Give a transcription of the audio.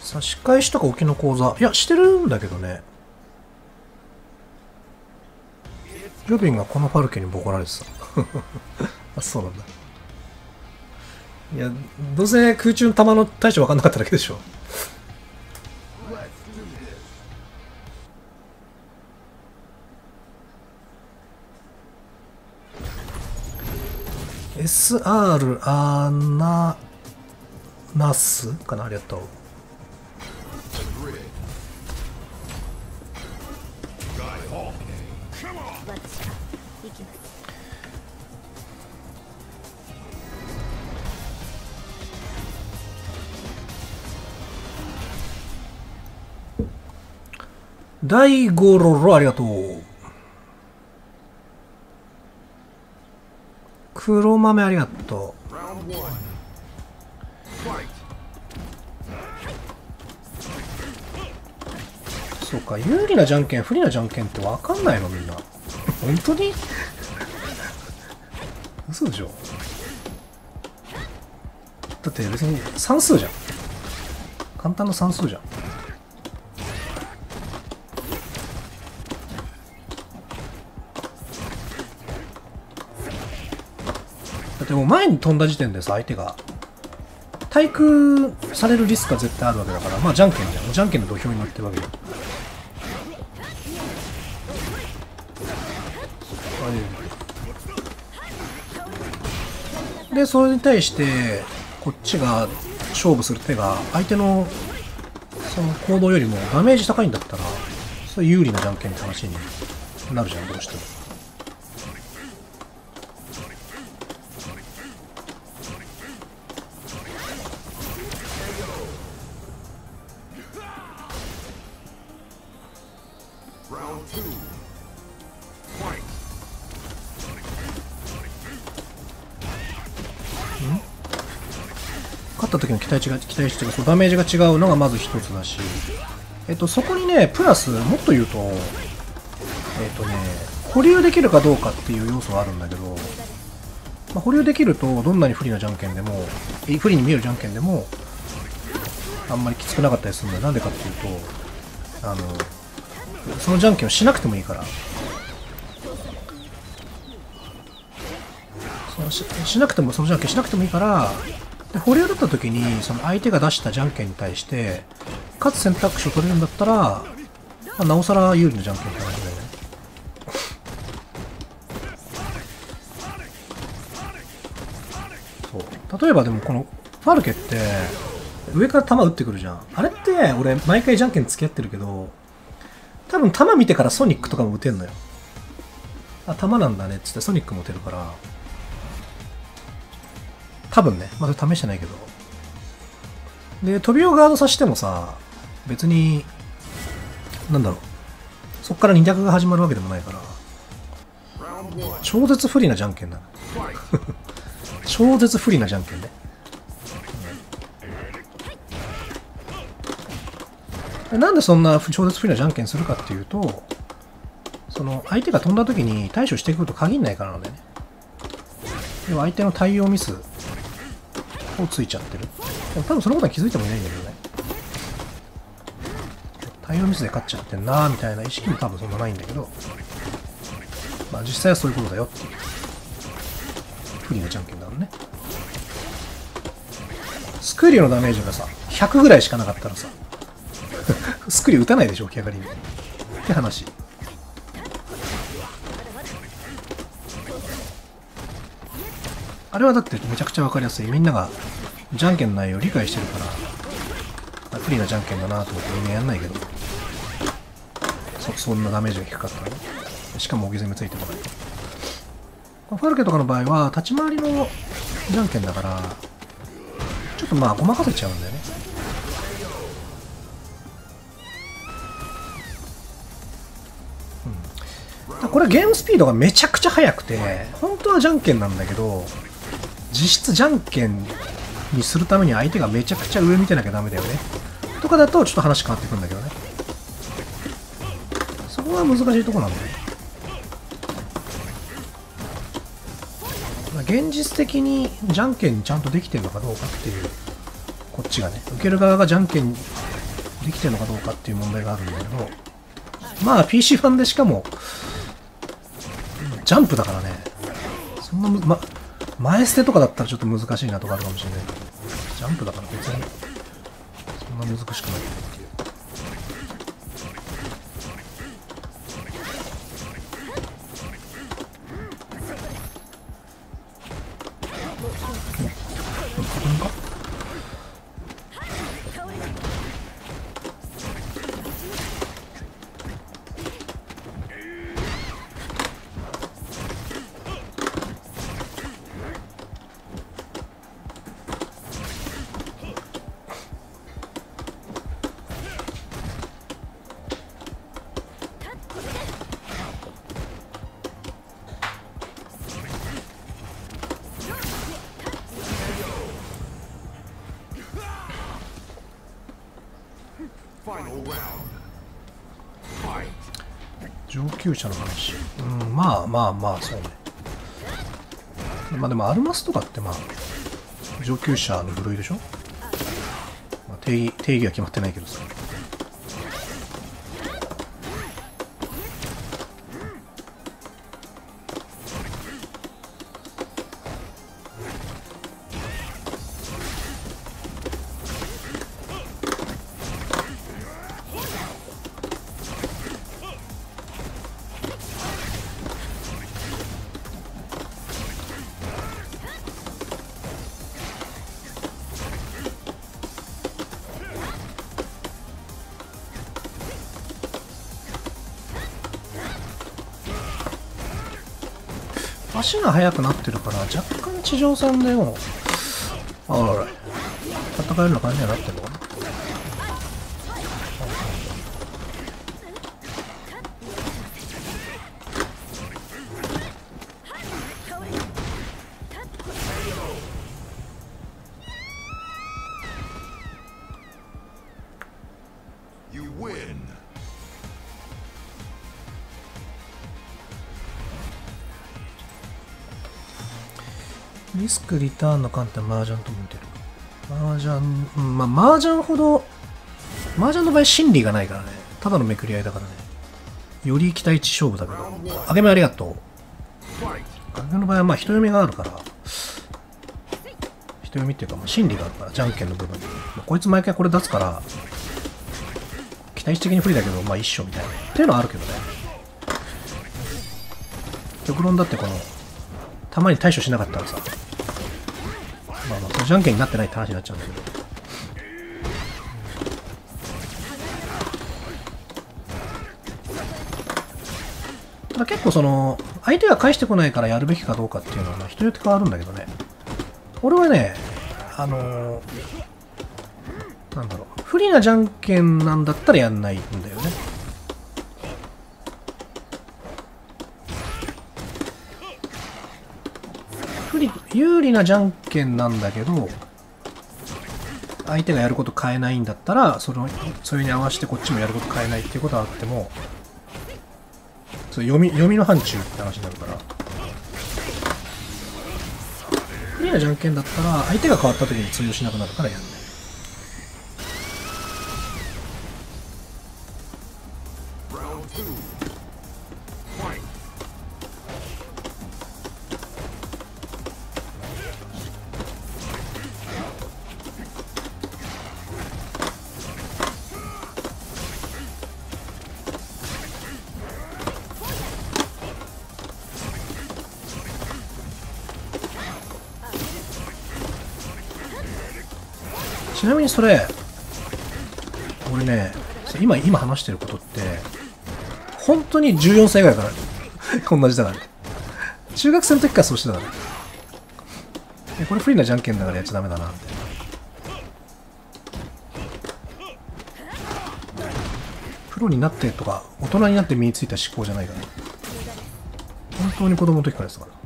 差し返しとか沖の講座、いや、してるんだけどね。ロビンがこのファルケにボコられてた。あ、そうなんだ。いや、どうせ空中の弾の対処分かんなかっただけでしょ。SR アナナスかな、ありがとう。第5ロロありがとう。黒豆ありがとう。そうか、有利なじゃんけん不利なじゃんけんって分かんないのみんな。本当に嘘でしょ。だって別に算数じゃん。簡単な算数じゃん。だってもう前に飛んだ時点でさ、相手が対空されるリスクが絶対あるわけだから、まあじゃんけんじゃん。もうじゃんけんの土俵に乗ってるわけよ。で、それに対してこっちが勝負する手が相手のその行動よりもダメージ高いんだったら、それ有利なじゃんけんって話になるじゃん、どうしても。勝った時の期待値がそうダメージが違うのがまず一つだし、そこにねプラスもっと言うと保留できるかどうかっていう要素があるんだけど、まあ、保留できるとどんなに不利なじゃんけんでも不利に見えるじゃんけんでもあんまりきつくなかったりするんだよ。なんでかっていうとそのじゃんけんをしなくてもいいから、しなくてもそのじゃんけんしなくてもいいから、で保留だった時にその相手が出したじゃんけんに対して勝つ選択肢を取れるんだったら、まあ、なおさら有利なじゃんけんって感じだよね。そう例えばでもこのファルケって上から弾撃ってくるじゃん。あれって俺毎回じゃんけん付き合ってるけど、多分弾見てからソニックとかも撃てんのよ。あ、弾なんだねっつってソニックも撃てるから、多分ね、まだ試してないけど。で、飛びをガードさせてもさ、別に、なんだろう、そっから2択が始まるわけでもないから、超絶不利なじゃんけんだ。超絶不利なじゃんけんね。なんでそんな超絶不利なじゃんけんするかっていうと、その相手が飛んだ時に対処してくると限らないからなんだよね。要は相手の対応ミスをついちゃってる。でも多分そのことは気づいてもいないんだけどね。対応ミスで勝っちゃってんなーみたいな意識も多分そんなないんだけど、まあ実際はそういうことだよっていう不利なじゃんけんだろうね。スクリューのダメージがさ100ぐらいしかなかったらさスクリュー打たないでしょ起き上がりにって話。あれはだってめちゃくちゃ分かりやすい。みんながじゃんけんの内容を理解してるから不利なじゃんけんだなと思ってみんなやんないけど、そんなダメージが低かったらね。しかも置き攻めついてこない。ファルケとかの場合は立ち回りのじゃんけんだからちょっとまあごまかせちゃうんだよね。これゲームスピードがめちゃくちゃ速くて本当はじゃんけんなんだけど、実質じゃんけんにするために相手がめちゃくちゃ上見てなきゃダメだよねとかだとちょっと話変わってくるんだけどね。そこは難しいとこなんだよね。現実的にじゃんけんにちゃんとできてるのかどうかっていう、こっちがね受ける側がじゃんけんできてるのかどうかっていう問題があるんだけど、まあ PC 版でしかもジャンプだからね、そんな前捨てとかだったらちょっと難しいなとかあるかもしれないけど、ジャンプだから別にそんな難しくないっていう。上級者の話、まあまあまあそうね。まあでもアルマスとかってまあ上級者の部類でしょ、まあ、定義は決まってないけどさ。足が速くなってるから若干地上戦でも戦えるような感じにはなってるのかな。リスクリターンの観点は麻雀とも似てる。麻雀、麻雀ほど、麻雀の場合心理がないからね。ただのめくり合いだからね。より期待値勝負だけど。あげめありがとう。あげめの場合はまあ人読みがあるから。人読みっていうか、まあ、心理があるから、じゃんけんの部分に。こいつ毎回これ出すから、期待値的に不利だけど、まあ一緒みたいな。っていうのはあるけどね。極論だってこの、たまに対処しなかったらさ、まあじゃんけんになってないって話になっちゃうんだけど。ただ結構その、相手が返してこないからやるべきかどうかっていうのは、人によって変わるんだけどね。俺はね、なんだろう、不利なじゃんけんなんだったらやんないんだよね。有利なじゃんけんなんだけど、相手がやること変えないんだったら、それに合わせてこっちもやること変えないっていうことはあっても、それ読みの範疇って話になるから、不利なじゃんけんだったら、相手が変わった時に通用しなくなるからやんない。ちなみにそれ、俺ね、今話してることって、本当に14歳ぐらいから同じだからね。中学生の時からそうしてたからね。これ不利なじゃんけんだからやっちゃダメだな、みたいな。プロになってとか、大人になって身についた思考じゃないから。本当に子供の時からですから。